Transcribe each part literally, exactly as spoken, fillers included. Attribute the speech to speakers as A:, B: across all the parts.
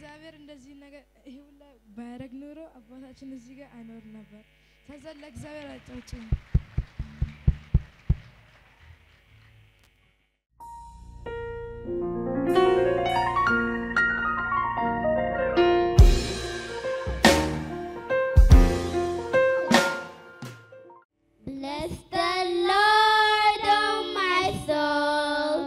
A: እግዚአብሔር እንደዚህ ነገር ይሁላ ባያረግ ኖሮ አባታችን እዚህ ጋር አይኖር ነበር ተዘለ እግዚአብሔር አጫውጭኝ
B: Bless the Lord, oh my soul,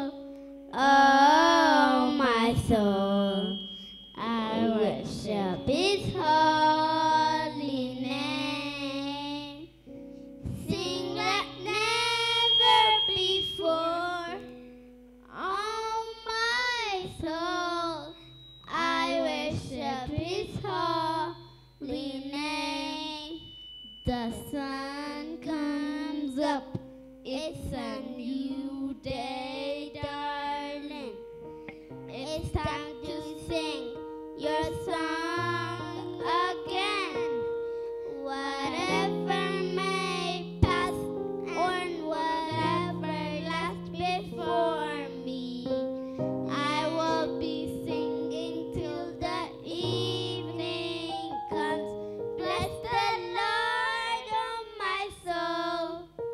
B: oh my soul, I worship His holy name. Sing like never before, oh my soul, I worship His holy name. The sun comes up, it's a new day, darling. It's time to sing your song again. Whatever may pass or whatever lasts before me, I will be singing till the evening comes. Bless the Lord, oh my soul,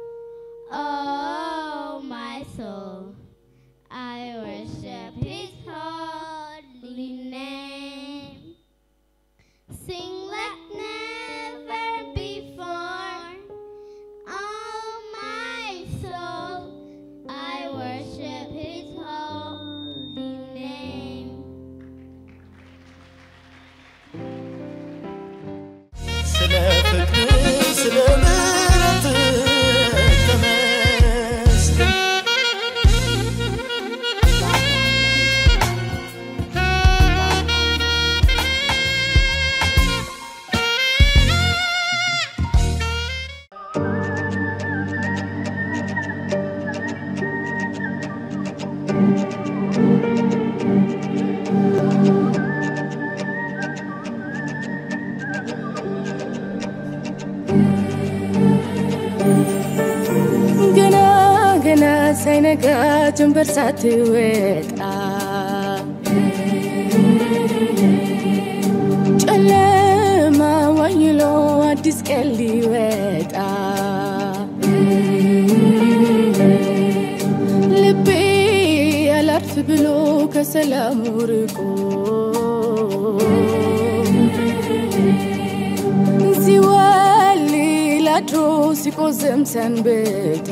B: oh my soul, I worship His holy name. Sing like never before, oh my soul, I worship His holy name.
A: ሳይነጋ ጀንበር ሳትወጣ ጨለማ ዋይሎ አዲስ ቀን ሊወጣ ልቤ ያላርፍ ብሎ ከሰላሙ ርቆ ሲዋልል አድሮ ሲቆዝም ሰንብቶ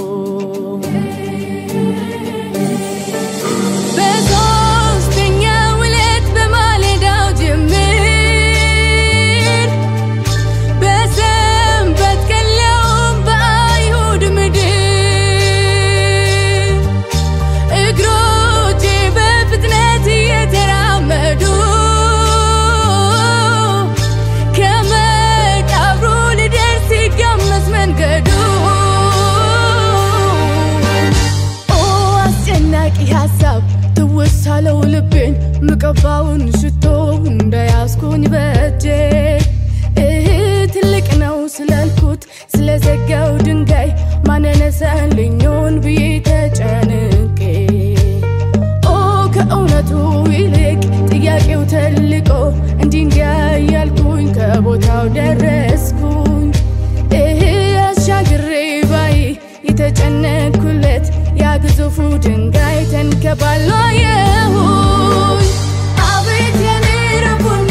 A: ሳለው ልቤን ምቀባውን ሽቶ እንዳያስኩኝ በእጄ እህ ትልቅ ነው ስላልኩት ስለዘጋው ድንጋይ ማነነሳልኞን ብዬ ተጨንቄ ኦ ከእውነቱ ይልቅ ጥያቄው ተልቆ እንዲንዲያ ያልኩኝ ከቦታው ደረስኩኝ እህ አሻግሬ ባይ የተጨነኩለት ያ ግዙፉ ድንጋይ ተንከባሎ የሁኝ አቤት የኔ ረቡኒ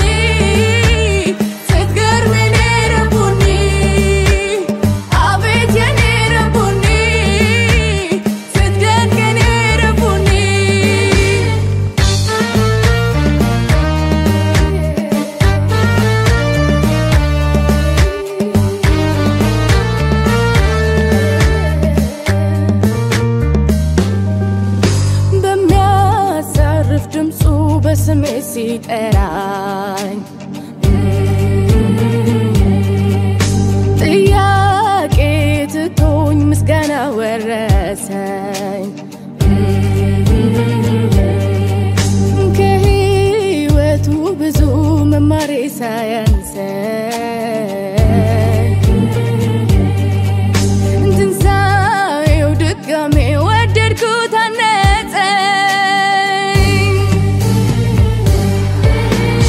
A: ስትገርመኝ ረቡኒ አቤት የኔ ረቡኒ ስትደንቀኝ ረቡኒ በስሜ ሲጠራኝ ጥያቄ ትቶኝ ምስጋና ወረሰኝ ከህይወቱ ብዙ መማሬ ሳያንሰኝ ትንሣኤው ድጋሜ ወደድኩት አነጸኝ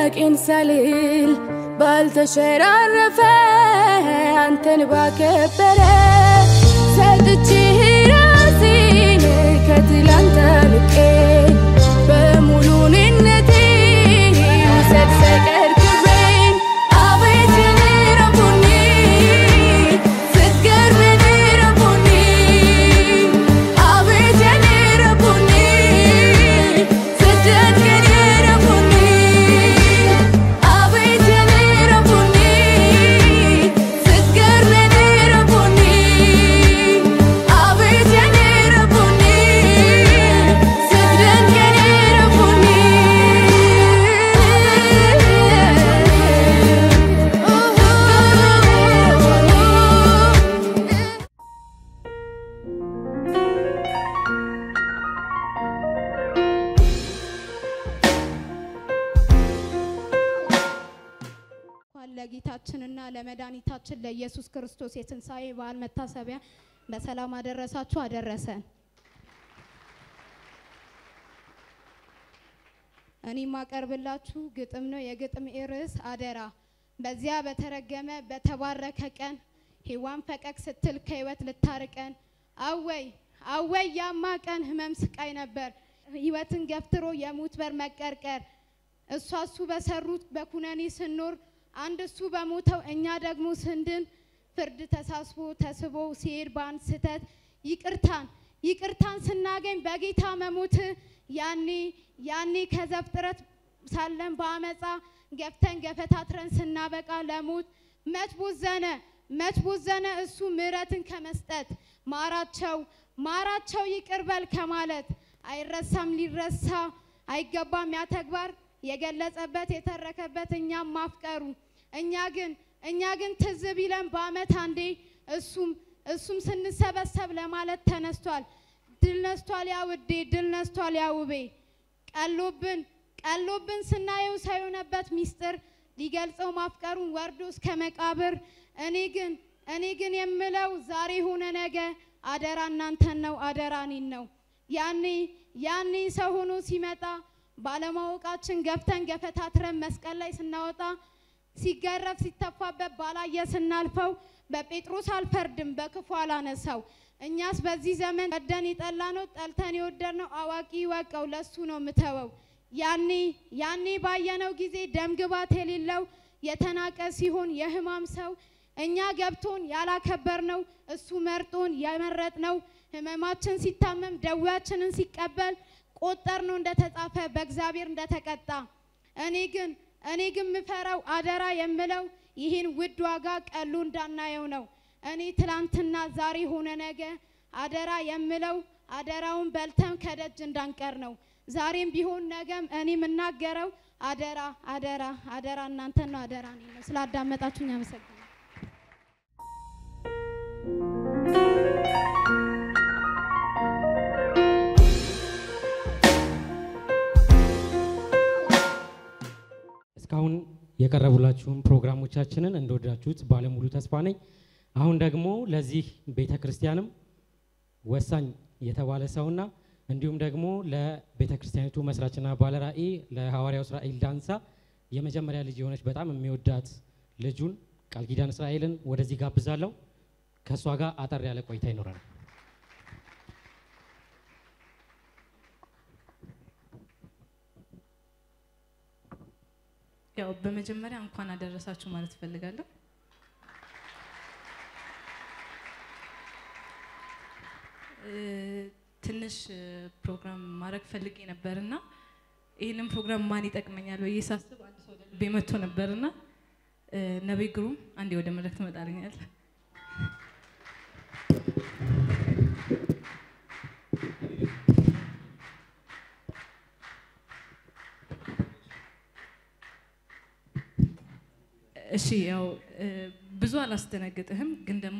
C: ጥያቄን ሳልል ባልተሸራረፈ አንተን ባከበረ ሰጥቼህ ራሴን ከትላንት አልቄ በሙሉነቴ ውሰድ ፍቅር ክብሬን አቤት የኔ ረቡኒ ስትገርመኝ ረቡኒ አቤት የኔ ረቡኒ ስትደንቀኝ ረቡኒ አቤት የኔ ረቡኒ ስትገርመኝ ረቡኒ አቤት የኔ ረቡኒ ስትደንቀኝ ረቡኒ
D: ለጌታችንና ለመድኃኒታችን ለኢየሱስ ክርስቶስ የትንሣኤ በዓል መታሰቢያ በሰላም አደረሳችሁ አደረሰን። እኔ ማቀርብላችሁ ግጥም ነው። የግጥም ርዕስ አደራ። በዚያ በተረገመ በተባረከ ቀን ሔዋን ፈቀቅ ስትል ከህይወት ልታርቀን አወይ አወይ ያማ ቀን ህመም ስቃይ ነበር ህይወትን ገፍትሮ የሙት በር መቀርቀር እሷ እሱ በሰሩት በኩነኔ ስንኖር አንድ እሱ በሞተው እኛ ደግሞ ስንድን ፍርድ ተሳስቦ ተስቦ ሲሄድ ባንድ ስተት ይቅርታን ይቅርታን ስናገኝ በጌታ መሞት ያኔ ያኔ ከዘፍጥረት ሳለን በአመፃ ገፍተን ገፈታትረን ስናበቃ ለሞት መች ቦዘነ መች ቦዘነ እሱ ምህረትን ከመስጠት ማራቸው ማራቸው ይቅርበል ከማለት አይረሳም ሊረሳ አይገባም ያ ተግባር የገለጸበት የተረከበት እኛም ማፍቀሩ እኛ ግን እኛ ግን ትዝ ቢለን በአመት አንዴ እሱም እሱም ስንሰበሰብ ለማለት ተነስቷል ድል ነስቷል ያ ውዴ ድል ነስቷል ያ ውቤ ቀሎብን ቀሎብን ስናየው ሳይሆነበት ሚስጥር ሊገልጸው ማፍቀሩን ወርዶ እስከ መቃብር እኔ ግን እኔ ግን የምለው ዛሬ ሆነ ነገ አደራ እናንተን ነው አደራ እኔን ነው ያኔ ያኔ ሰው ሆኖ ሲመጣ ባለማወቃችን ገፍተን ገፈታትረን መስቀል ላይ ስናወጣ ሲገረፍ ሲተፋበት ባላየ ስናልፈው በጴጥሮስ አልፈርድም በክፉ አላነሳው እኛስ በዚህ ዘመን ወደን ይጠላነው ጠልተን ይወደድነው አዋቂ ይወቀው ለሱ ነው ምተወው ያኔ ያኔ ባየነው ጊዜ ደምግባት የሌለው የተናቀ ሲሆን የህማም ሰው እኛ ገብቶን ያላከበርነው እሱ መርጦን የመረጥነው ህመማችን ሲታመም ደዌያችንን ሲቀበል ቆጠርነው እንደተጻፈ በእግዚአብሔር እንደተቀጣ እኔ ግን እኔ ግን ምፈራው አደራ የምለው ይሄን ውድ ዋጋ ቀሉ እንዳናየው ነው እኔ ትላንትና ዛሬ ሆነ ነገ አደራ የምለው አደራውን በልተን ከደጅ እንዳንቀር ነው ዛሬም ቢሆን ነገም እኔ ምናገረው አደራ አደራ አደራ እናንተን ነው አደራ እኔ ነው ስላዳመጣችሁኝ አመሰግናለሁ
E: እስካሁን የቀረቡላችሁን ፕሮግራሞቻችንን እንደወዳችሁት ባለሙሉ ተስፋ ነኝ አሁን ደግሞ ለዚህ ቤተክርስቲያንም ወሳኝ የተባለ ሰውና እንዲሁም ደግሞ ለቤተክርስቲያኒቱ መስራችና ባለራዕይ ለሐዋርያው እስራኤል ዳንሳ የመጀመሪያ ልጅ የሆነች በጣም የሚወዳት ልጁን ቃል ኪዳን እስራኤልን ወደዚህ ጋብዛለሁ ከሷ ጋር አጠር ያለ ቆይታ ይኖራል
F: ያው በመጀመሪያ እንኳን አደረሳችሁ ማለት ፈልጋለሁ ትንሽ ፕሮግራም ማድረግ ፈልጌ ነበርና ይሄንን ፕሮግራም ማን ይጠቅመኛል ወይ ሳስብ አንድ ሰው ልቤ መጥቶ ነበርና ነብይ ግሩም አንዴ ወደ መድረክ ትመጣልኛል እሺ ያው ብዙ አላስተነግጥህም ግን ደግሞ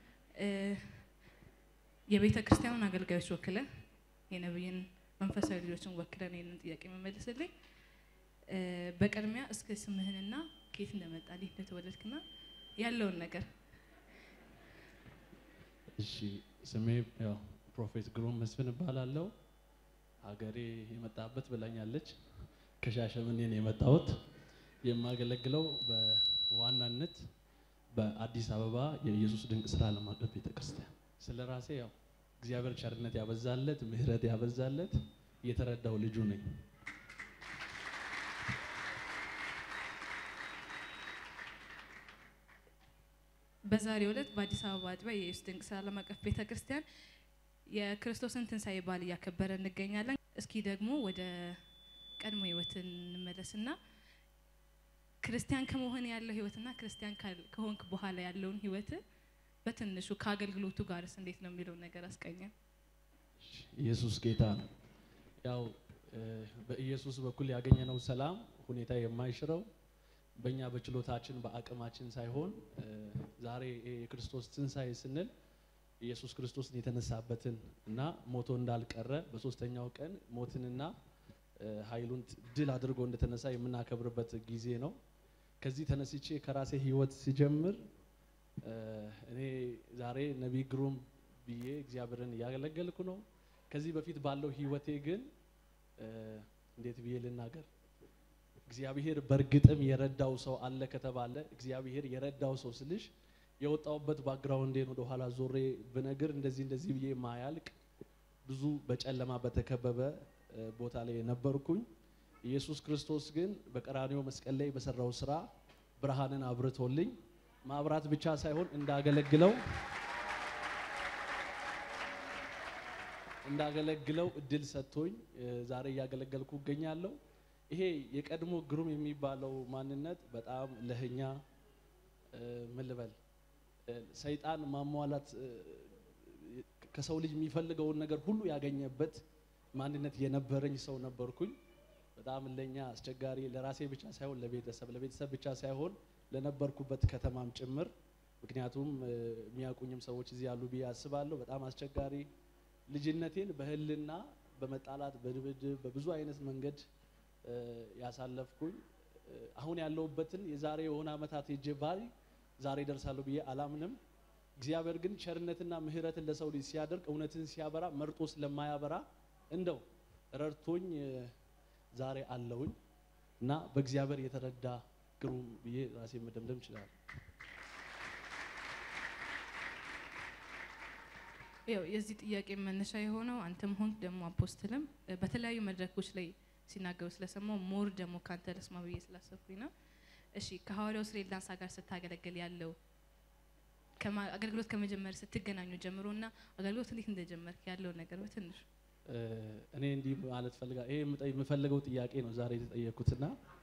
F: የቤተ ክርስቲያኑን አገልጋዮች ወክለ የነብይን መንፈሳዊ ልጆችን ወክለን ይሄንን ጥያቄ መመለስልኝ በቀድሚያ እስከ ስምህንና ከየት እንደመጣልህ እንደተወለድክና ያለውን ነገር
G: እሺ ስሜ ያው ፕሮፌት ግሩም መስፍን ባላለው ሀገሬ የመጣበት ብላኛለች ከሻሸመኔ ነው የመጣሁት የማገለግለው በዋናነት በአዲስ አበባ የኢየሱስ ድንቅ ስራ ዓለም አቀፍ ቤተክርስቲያን። ስለራሴ ያው እግዚአብሔር ቸርነት ያበዛለት ምህረት ያበዛለት የተረዳው ልጁ ነኝ።
F: በዛሬው ዕለት በአዲስ አበባ አጥቢያ የኢየሱስ ድንቅ ስራ ዓለም አቀፍ ቤተክርስቲያን የክርስቶስን ትንሣኤ በዓል እያከበረን እንገኛለን። እስኪ ደግሞ ወደ ቀድሞ ህይወት እንመለስና ክርስቲያን ከመሆን ያለው ህይወትና ክርስቲያን ከሆንክ በኋላ ያለውን ህይወት በትንሹ ከአገልግሎቱ ጋርስ እንዴት ነው የሚለው ነገር አስቀኘን።
G: ኢየሱስ ጌታ ነው። ያው በኢየሱስ በኩል ያገኘነው ሰላም ሁኔታ የማይሽረው በእኛ በችሎታችን በአቅማችን ሳይሆን ዛሬ የክርስቶስ ትንሣኤ ስንል ኢየሱስ ክርስቶስን የተነሳበትን እና ሞቶ እንዳልቀረ በሶስተኛው ቀን ሞትንና ኃይሉን ድል አድርጎ እንደተነሳ የምናከብርበት ጊዜ ነው። ከዚህ ተነስቼ ከራሴ ህይወት ሲጀምር እኔ ዛሬ ነብይ ግሩም ብዬ እግዚአብሔርን ያገለገልኩ ነው። ከዚህ በፊት ባለው ህይወቴ ግን እንዴት ብዬ ልናገር? እግዚአብሔር በርግጥም የረዳው ሰው አለ ከተባለ እግዚአብሔር የረዳው ሰው ስልሽ የወጣውበት ባክግራውንዴን ወደ ኋላ ዞሬ በነገር እንደዚህ እንደዚህ ብዬ ማያልቅ ብዙ በጨለማ በተከበበ ቦታ ላይ ነበርኩኝ። ኢየሱስ ክርስቶስ ግን በቀራንዮ መስቀል ላይ በሰራው ስራ ብርሃንን አብርቶልኝ ማብራት ብቻ ሳይሆን እንዳገለግለው እንዳገለግለው እድል ሰጥቶኝ ዛሬ ያገለገልኩ እገኛለሁ። ይሄ የቀድሞ ግሩም የሚባለው ማንነት በጣም ለህኛ ምን ልበል ሰይጣን ማሟላት ከሰው ልጅ የሚፈልገውን ነገር ሁሉ ያገኘበት ማንነት የነበረኝ ሰው ነበርኩኝ። በጣም ለኛ አስቸጋሪ ለራሴ ብቻ ሳይሆን ለቤተሰብ ለቤተሰብ ብቻ ሳይሆን ለነበርኩበት ከተማም ጭምር ምክንያቱም የሚያቁኝም ሰዎች እዚህ ያሉ ብዬ አስባለሁ። በጣም አስቸጋሪ ልጅነቴን በህልና በመጣላት በድብድብ በብዙ አይነት መንገድ ያሳለፍኩኝ አሁን ያለውበትን የዛሬ የሆነ አመታት ይጀባል ዛሬ ደርሳለሁ ብዬ አላምንም። እግዚአብሔር ግን ቸርነትና ምህረትን ለሰው ልጅ ሲያደርግ እውነትን ሲያበራ መርጦ ስለማያበራ እንደው ረርቶኝ ዛሬ አለውኝ እና በእግዚአብሔር የተረዳ ግሩም ብዬ ራሴ መደምደም ይችላል።
F: ያው የዚህ ጥያቄ መነሻ የሆነው አንተም ሆንክ ደግሞ አፖስትልም በተለያዩ መድረኮች ላይ ሲናገሩ ስለሰማው ሞር ደግሞ ካንተ ለስማ ብዬ ስላሰብኩኝ ነው። እሺ ከሐዋርያው እስራኤል ዳንሳ ጋር ስታገለግል ያለው አገልግሎት ከመጀመር ስትገናኙ ጀምሮና አገልግሎት እንዴት እንደጀመርክ ያለው ነገር በትንሽ
G: እኔ እንዲህ ማለት ፈልጋ ይሄ የምፈልገው ጥያቄ ነው ዛሬ የተጠየቁትና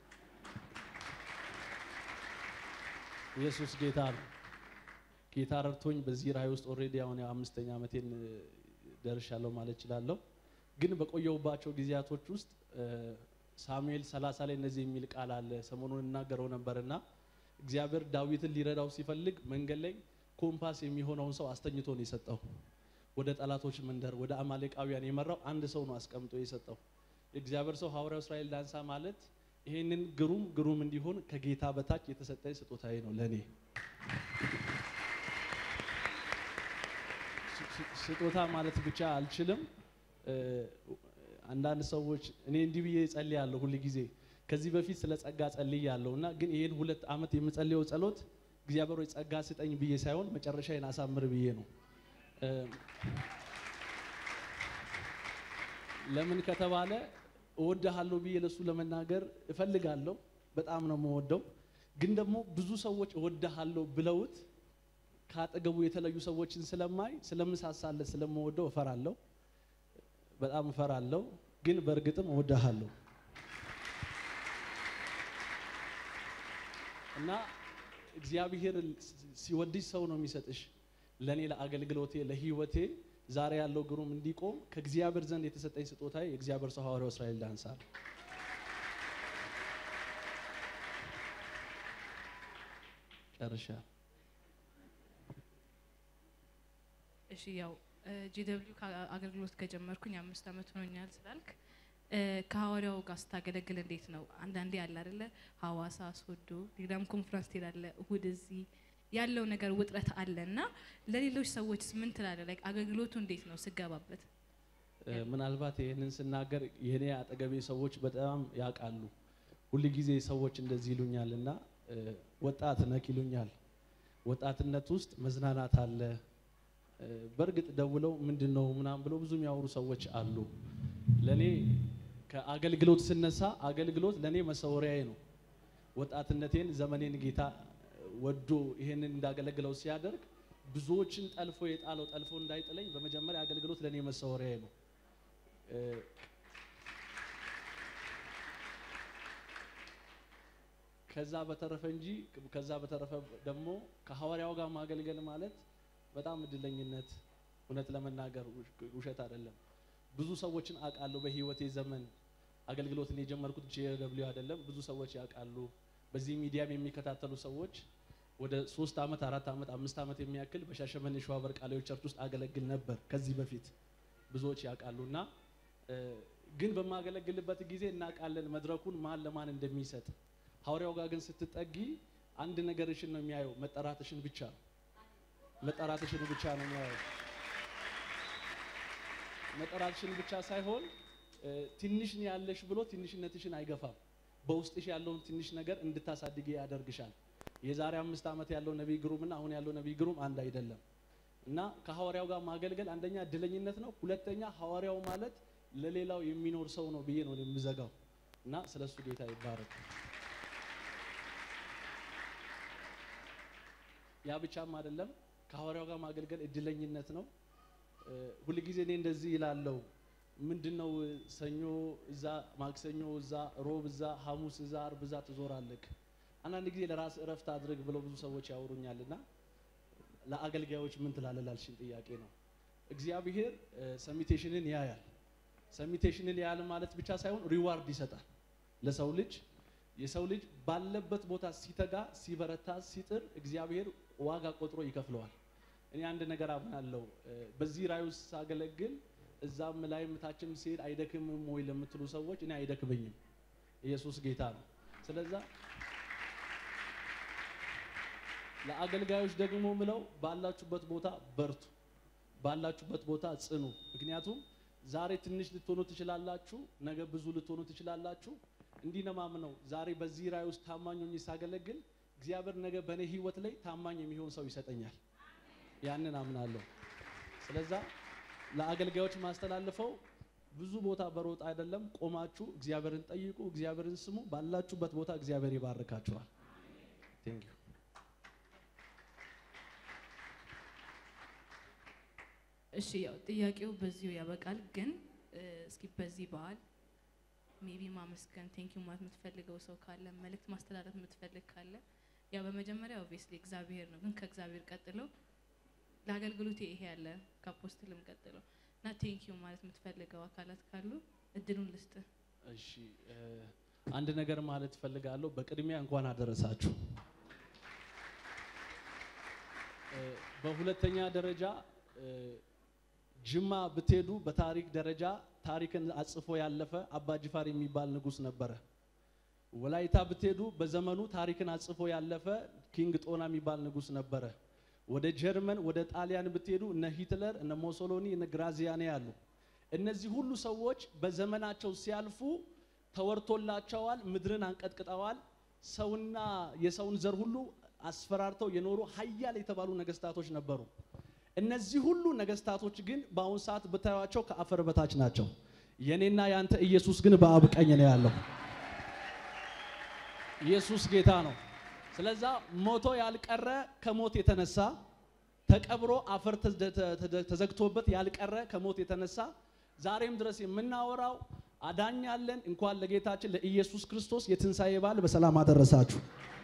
G: ኢየሱስ ጌታ ነው። ጌታ ረድቶኝ በዚህ ራእይ ውስጥ ኦሬዲ አሁን አምስተኛ አመቴን ደርሻለሁ ማለት እችላለሁ። ግን በቆየውባቸው ጊዜያቶች ውስጥ ሳሙኤል ሰላሳ ላይ እነዚህ የሚል ቃል አለ ሰሞኑን እናገረው ነበርና እግዚአብሔር ዳዊትን ሊረዳው ሲፈልግ መንገድ ላይ ኮምፓስ የሚሆነውን ሰው አስተኝቶ ነው የሰጠው። ወደ ጠላቶች መንደር ወደ አማሌቃውያን የመራው አንድ ሰው ነው አስቀምጦ የሰጠው። የእግዚአብሔር ሰው ሐዋርያው እስራኤል ዳንሳ ማለት ይሄንን ግሩም ግሩም እንዲሆን ከጌታ በታች የተሰጠኝ ስጦታዬ ነው ለኔ። ስጦታ ማለት ብቻ አልችልም። አንዳንድ ሰዎች እኔ እንዲህ ብዬ ጸልያለሁ ሁሉ ጊዜ ከዚህ በፊት ስለ ጸጋ ጸልያለሁና ግን ይሄን ሁለት አመት የምጸልየው ጸሎት እግዚአብሔር ሆይ ጸጋ ስጠኝ ብዬ ሳይሆን መጨረሻዬን አሳምር ብዬ ነው። ለምን ከተባለ እወድሃለሁ ብዬ ለሱ ለመናገር እፈልጋለሁ በጣም ነው የምወደው። ግን ደግሞ ብዙ ሰዎች እወድሃለሁ ብለውት ካጠገቡ የተለዩ ሰዎችን ስለማይ ስለምሳሳለት ስለምወደው እፈራለሁ በጣም እፈራለሁ። ግን በእርግጥም እወድሃለሁ እና እግዚአብሔር ሲወድሽ ሰው ነው የሚሰጥሽ። ለኔ ለአገልግሎቴ ለህይወቴ ዛሬ ያለው ግሩም እንዲቆም ከእግዚአብሔር ዘንድ የተሰጠኝ ስጦታዬ የእግዚአብሔር ሰው ሐዋርያው እስራኤል ዳንሳ ጨርሻ።
F: እሺ ያው ጂደብሊው አገልግሎት ከጀመርኩኝ አምስት አመት ሆኖኛል ስላልክ ከሐዋርያው ጋር ስታገለግል እንዴት ነው? አንዳንዴ ያለ አይደለ ሐዋሳ ሶዶ ዲግዳም ኮንፈረንስ ትላለ እሁድ እዚህ ያለው ነገር ውጥረት አለና ለሌሎች ሰዎች ምን ትላለህ? ላይክ አገልግሎቱ እንዴት ነው ስገባበት?
G: ምናልባት ይሄንን ስናገር የኔ አጠገቤ ሰዎች በጣም ያቃሉ ሁሉ ጊዜ ሰዎች እንደዚህ ይሉኛልና ወጣት ነክ ይሉኛል ወጣትነት ውስጥ መዝናናት አለ በርግጥ ደውለው ምንድነው ምናም ብለው ብዙ የሚያወሩ ሰዎች አሉ ለኔ ከአገልግሎት ስነሳ አገልግሎት ለኔ መሰወሪያዬ ነው ወጣትነቴን ዘመኔን ጌታ ወዶ ይሄንን እንዳገለግለው ሲያደርግ ብዙዎችን ጠልፎ የጣለው ጠልፎ እንዳይጥለኝ በመጀመሪያ አገልግሎት ለኔ መሰወሪያዬ ነው ከዛ በተረፈ እንጂ ከዛ በተረፈ ደግሞ ከሐዋርያው ጋር ማገልገል ማለት በጣም እድለኝነት እውነት ለመናገር ውሸት አይደለም ብዙ ሰዎችን አቃለው በህይወቴ ዘመን አገልግሎትን የጀመርኩት ጄደብሊው አይደለም ብዙ ሰዎች ያቃሉ በዚህ ሚዲያም የሚከታተሉ ሰዎች ወደ ሶስት አመት አራት አመት አምስት አመት የሚያክል በሻሸመኔ ሸዋበር ቃልዮች ቸርች ውስጥ አገለግል ነበር ከዚህ በፊት ብዙዎች ያቃሉና ግን በማገለግልበት ጊዜ እናቃለን መድረኩን ማን ለማን እንደሚሰጥ ሐዋርያው ጋር ግን ስትጠጊ አንድ ነገርሽን ነው የሚያየው መጠራትሽን ብቻ መጠራትሽን ብቻ ነው የሚያየው መጠራትሽን ብቻ ሳይሆን ትንሽ ነው ያለሽ ብሎ ትንሽነትሽን አይገፋም በውስጥሽ ያለውን ትንሽ ነገር እንድታሳድጊ ያደርግሻል የዛሬ አምስት አመት ያለው ነብይ ግሩምና አሁን ያለው ነብይ ግሩም አንድ አይደለም እና ከሐዋርያው ጋር ማገልገል አንደኛ እድለኝነት ነው ሁለተኛ ሐዋርያው ማለት ለሌላው የሚኖር ሰው ነው ብዬ ነው የምዘጋው እና ስለሱ ጌታ ይባረክ ያ ብቻም አይደለም ከሐዋርያው ጋር ማገልገል እድለኝነት ነው ሁሉ ጊዜ እኔ እንደዚህ ይላለው ምንድነው ሰኞ እዛ ማክሰኞ እዛ ሮብ እዛ ሐሙስ እዛ አርብ እዛ ተዞራለክ አንዳንድ ጊዜ ለራስ እረፍት አድርግ ብለው ብዙ ሰዎች ያወሩኛልና ለአገልጋዮች ምን ትላለላልሽን ጥያቄ ነው እግዚአብሔር ሰሚቴሽንን ያያል ሰሚቴሽንን ያያል ማለት ብቻ ሳይሆን ሪዋርድ ይሰጣል ለሰው ልጅ የሰው ልጅ ባለበት ቦታ ሲተጋ ሲበረታ ሲጥር እግዚአብሔር ዋጋ ቆጥሮ ይከፍለዋል እኔ አንድ ነገር አምናለሁ በዚህ ራዩስ ሳገለግል እዛም ላይ መታችም ሲል አይደክምም ወይ ለምትሉ ሰዎች እኔ አይደክበኝም ኢየሱስ ጌታ ነው ስለዚህ ለአገልጋዮች ደግሞ ምለው ባላችሁበት ቦታ በርቱ ባላችሁበት ቦታ ጽኑ ምክንያቱም ዛሬ ትንሽ ልትሆኑ ትችላላችሁ ነገ ብዙ ልትሆኑ ትችላላችሁ እንዲነማምነው ዛሬ በዚህ ራይ ውስጥ ታማኙኝ ሳገለግል እግዚአብሔር ነገ በኔ ህይወት ላይ ታማኝ የሚሆን ሰው ይሰጠኛል ያንን አምናለሁ ስለዚህ ለአገልጋዮች ማስተላልፈው ብዙ ቦታ በሮጥ አይደለም ቆማችሁ እግዚአብሔርን ጠይቁ እግዚአብሔርን ስሙ ባላችሁበት ቦታ እግዚአብሔር ይባርካችኋል ቴንክ ዩ
F: እሺ ያው ጥያቄው በዚሁ ያበቃል ግን እስኪ በዚህ በዓል ሜቢ ማመስገን ቴንክ ዩ ማለት የምትፈልገው ሰው ካለ መልእክት ማስተላለፍ የምትፈልግ ካለ ያ በመጀመሪያ ኦብቪየስሊ እግዚአብሔር ነው ግን ከእግዚአብሔር ቀጥሎ ለአገልግሎት ይሄ ያለ ከአፖስትልም ቀጥሎ እና ቴንክ ዩ ማለት የምትፈልገው አካላት ካሉ እድሉን ልስጥ
G: እሺ አንድ ነገር ማለት ፈልጋለሁ በቅድሚያ እንኳን አደረሳችሁ በሁለተኛ ደረጃ ጅማ ብትሄዱ በታሪክ ደረጃ ታሪክን አጽፎ ያለፈ አባ ጅፋር የሚባል ንጉስ ነበረ ወላይታ ብትሄዱ በዘመኑ ታሪክን አጽፎ ያለፈ ኪንግ ጦና የሚባል ንጉስ ነበረ ወደ ጀርመን ወደ ጣሊያን ብትሄዱ እነ ሂትለር እነ ሞሶሎኒ እነ ግራዚያኒ ያሉ እነዚህ ሁሉ ሰዎች በዘመናቸው ሲያልፉ ተወርቶላቸዋል ምድርን አንቀጥቅጠዋል ሰውና የሰውን ዘር ሁሉ አስፈራርተው የኖሩ ኃያል የተባሉ ነገስታቶች ነበሩ እነዚህ ሁሉ ነገስታቶች ግን በአሁን ሰዓት በታያቸው ከአፈር በታች ናቸው የኔና ያንተ ኢየሱስ ግን በአብ ቀኝ ነው ያለው ኢየሱስ ጌታ ነው ስለዚህ ሞቶ ያልቀረ ከሞት የተነሳ ተቀብሮ አፈር ተዘግቶበት ያልቀረ ከሞት የተነሳ ዛሬም ድረስ የምናወራው አዳኛለን እንኳን ለጌታችን ለኢየሱስ ክርስቶስ የትንሳኤ በዓል በሰላም አደረሳችሁ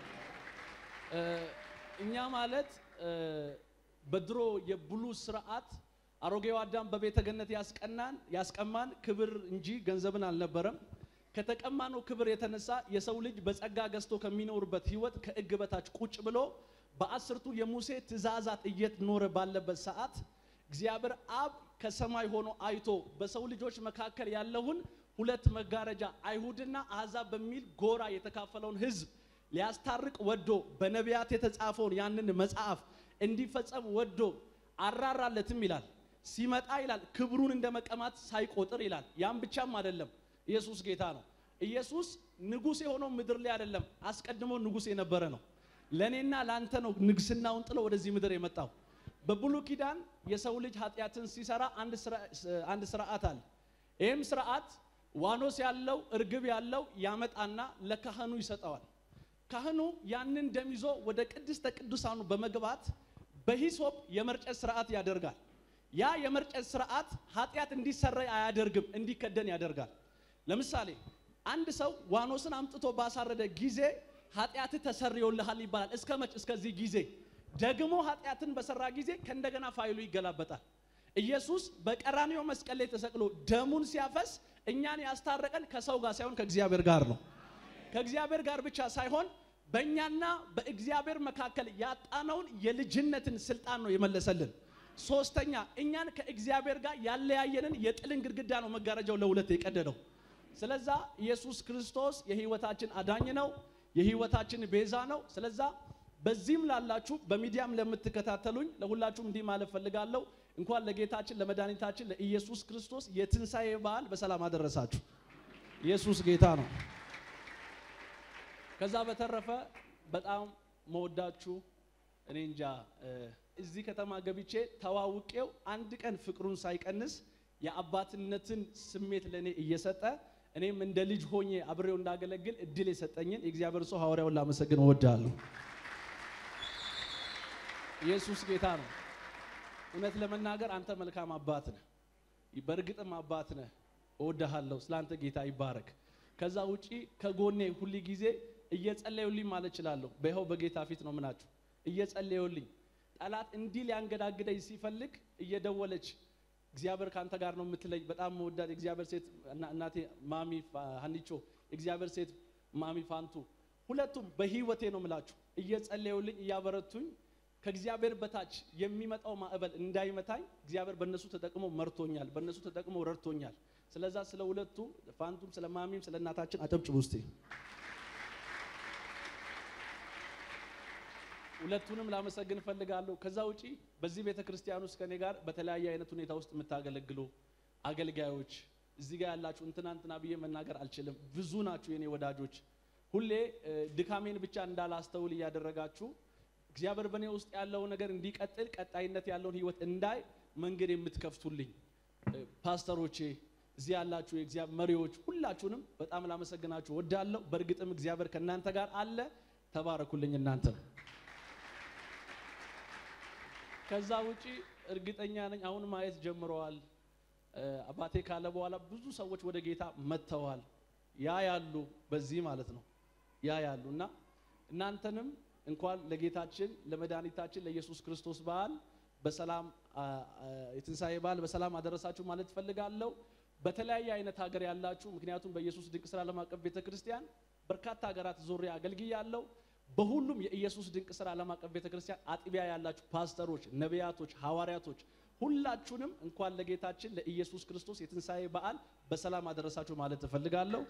G: እኛ ማለት በድሮ የብሉ ስርዓት አሮጌው አዳም በቤተ ገነት ያስቀናን ያስቀማን ክብር እንጂ ገንዘብን አልነበረም ከተቀማነው ክብር የተነሳ የሰው ልጅ በጸጋ ገዝቶ ከሚኖርበት ህይወት ከእግበታች ቁጭ ብሎ በአስርቱ የሙሴ ትእዛዛት እየተኖረ ባለበት ሰዓት እግዚአብሔር አብ ከሰማይ ሆኖ አይቶ በሰው ልጆች መካከል ያለውን ሁለት መጋረጃ አይሁድና አሕዛብ በሚል ጎራ የተካፈለውን ህዝብ ሊያስታርቅ ወዶ በነቢያት የተጻፈውን ያንን መጽሐፍ እንዲፈጸም ወዶ አራራለትም ይላል ሲመጣ ይላል ክብሩን እንደመቀማት ሳይቆጥር ይላል ያም ብቻም አይደለም ኢየሱስ ጌታ ነው ኢየሱስ ንጉስ የሆነው ምድር ላይ አይደለም አስቀድሞ ንጉስ የነበረ ነው ለኔና ላንተ ነው ንግስናውን ጥሎ ወደዚህ ምድር የመጣው በብሉይ ኪዳን የሰው ልጅ ኃጢያትን ሲሰራ አንድ አንድ ስርዓት አለ ይሄም ስርዓት ዋኖስ ያለው እርግብ ያለው ያመጣና ለካህኑ ይሰጣዋል ካህኑ ያንን ደም ይዞ ወደ ቅድስተ ቅዱሳኑ በመግባት በሂሶፕ የመርጨት ስርዓት ያደርጋል ያ የመርጨት ስርዓት ኃጢያት እንዲሰረይ አያደርግም እንዲከደን ያደርጋል ለምሳሌ አንድ ሰው ዋኖስን አምጥቶ ባሳረደ ጊዜ ኃጢያት ተሰርዮልሃል ይባላል እስከመች እስከዚህ ጊዜ ደግሞ ኃጢያትን በሰራ ጊዜ ከእንደገና ፋይሉ ይገላበጣል ኢየሱስ በቀራንዮ መስቀል ላይ ተሰቅሎ ደሙን ሲያፈስ እኛን ያስታረቀን ከሰው ጋር ሳይሆን ከእግዚአብሔር ጋር ነው ከእግዚአብሔር ጋር ብቻ ሳይሆን በእኛና በእግዚአብሔር መካከል ያጣነውን የልጅነትን ስልጣን ነው የመለሰልን ሶስተኛ እኛን ከእግዚአብሔር ጋር ያለያየንን የጥልን ግድግዳ ነው መጋረጃው ለሁለት የቀደደው ስለዛ ኢየሱስ ክርስቶስ የህይወታችን አዳኝ ነው የህይወታችን ቤዛ ነው ስለዛ በዚህም ላላችሁ በሚዲያም ለምትከታተሉኝ ለሁላችሁም እንዲህ ማለት ፈልጋለሁ እንኳን ለጌታችን ለመድኃኒታችን ለኢየሱስ ክርስቶስ የትንሳኤ በዓል በሰላም አደረሳችሁ ኢየሱስ ጌታ ነው ከዛ በተረፈ በጣም መወዳችሁ እኔ እንጃ እዚህ ከተማ ገብቼ ተዋውቄው አንድ ቀን ፍቅሩን ሳይቀንስ የአባትነትን ስሜት ለኔ እየሰጠ እኔም እንደ ልጅ ሆኜ አብሬው እንዳገለግል እድል የሰጠኝን የእግዚአብሔር ሰው ሐዋርያውን ላመሰግን እወዳለሁ ኢየሱስ ጌታ ነው እውነት ለመናገር አንተ መልካም አባት ነህ በርግጥም አባት ነህ እወድሃለሁ ስላንተ ጌታ ይባረክ ከዛ ውጪ ከጎኔ ሁሉ ጊዜ እየጸለዩልኝ ማለት ይችላል በይኸው በጌታ ፊት ነው ምናችሁ እየጸለዩልኝ ጠላት እንዲል ያንገዳግደኝ ሲፈልግ እየደወለች እግዚአብሔር ካንተ ጋር ነው የምትለኝ በጣም መወዳት እግዚአብሔር ሴት እናቴ ማሚ ሀኒቾ እግዚአብሔር ሴት ማሚ ፋንቱ ሁለቱም በህይወቴ ነው ምላችሁ እየጸለዩልኝ እያበረቱኝ ከእግዚአብሔር በታች የሚመጣው ማዕበል እንዳይመታኝ እግዚአብሔር በእነሱ ተጠቅሞ መርቶኛል በእነሱ ተጠቅሞ ረድቶኛል ስለዛ ስለ ሁለቱ ፋንቱም ስለ ማሚም ስለ እናታችን አጨብጭቡ እስቲ ሁለቱንም ላመሰግን ፈልጋለሁ ከዛ ውጪ በዚህ ቤተክርስቲያን ውስጥ ከኔ ጋር በተለያየ አይነት ሁኔታ ውስጥ የምታገለግሉ አገልጋዮች እዚህ ጋር ያላችሁ እንትናንትና ብዬ መናገር አልችልም ብዙ ናችሁ የኔ ወዳጆች ሁሌ ድካሜን ብቻ እንዳላስተውል ያደረጋችሁ እግዚአብሔር በኔ ውስጥ ያለው ነገር እንዲቀጥል ቀጣይነት ያለውን ህይወት እንዳይ መንገድ የምትከፍቱልኝ ፓስተሮቼ እዚህ ያላችሁ የእግዚአብሔር መሪዎች ሁላችሁንም በጣም ላመሰግናችሁ ወዳለሁ በርግጥም እግዚአብሔር ከናንተ ጋር አለ ተባረኩልኝ እናንተ ከዛ ውጪ እርግጠኛ ነኝ አሁን ማየት ጀምረዋል አባቴ ካለ በኋላ ብዙ ሰዎች ወደ ጌታ መተዋል ያ ያሉ በዚህ ማለት ነው ያ ያሉና እናንተንም እንኳን ለጌታችን ለመድኃኒታችን ለኢየሱስ ክርስቶስ በዓል በሰላም የትንሳኤ በዓል በሰላም አደረሳችሁ ማለት ፈልጋለሁ በተለያየ አይነት ሀገር ያላችሁ ምክንያቱም በኢየሱስ ድንቅ ስራ ዓለም አቀፍ ቤተክርስቲያን በርካታ ሀገራት ዞሬ አገልግያለሁ በሁሉም የኢየሱስ ድንቅ ስራ ዓለም አቀፍ ቤተክርስቲያን አጥቢያ ያላችሁ ፓስተሮች ነቢያቶች ሐዋርያቶች ሁላችሁንም እንኳን ለጌታችን ለኢየሱስ ክርስቶስ የትንሳኤ በዓል በሰላም አደረሳችሁ ማለት ፈልጋለሁ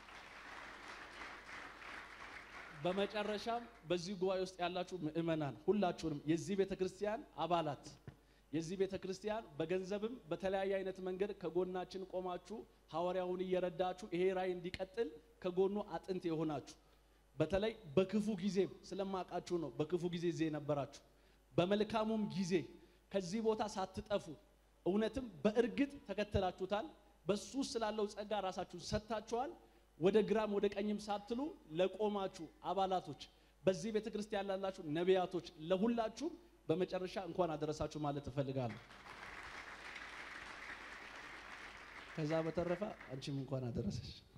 G: በመጨረሻም በዚህ ጉባኤ ውስጥ ያላችሁ ምእመናን ሁላችሁንም የዚህ ቤተክርስቲያን አባላት የዚህ ቤተክርስቲያን በገንዘብም በተለያየ አይነት መንገድ ከጎናችን ቆማችሁ ሐዋርያውን እየረዳችሁ ይሄ ራይ እንዲቀጥል ከጎኑ አጥንት የሆናችሁ በተለይ በክፉ ጊዜ ስለማቃችሁ ነው በክፉ ጊዜ ዜ ነበራችሁ በመልካሙም ጊዜ ከዚህ ቦታ ሳትጠፉ እውነትም በእርግጥ ተከተላችሁታል በሱ ስላለው ጸጋ ራሳችሁን ሰጣችኋል ወደ ግራም ወደ ቀኝም ሳትሉ ለቆማችሁ አባላቶች በዚህ ቤተክርስቲያን ያላችሁ ነቢያቶች ለሁላችሁ በመጨረሻ እንኳን አደረሳችሁ ማለት እፈልጋለሁ ከዛ በተረፈ አንቺም እንኳን አደረሰሽ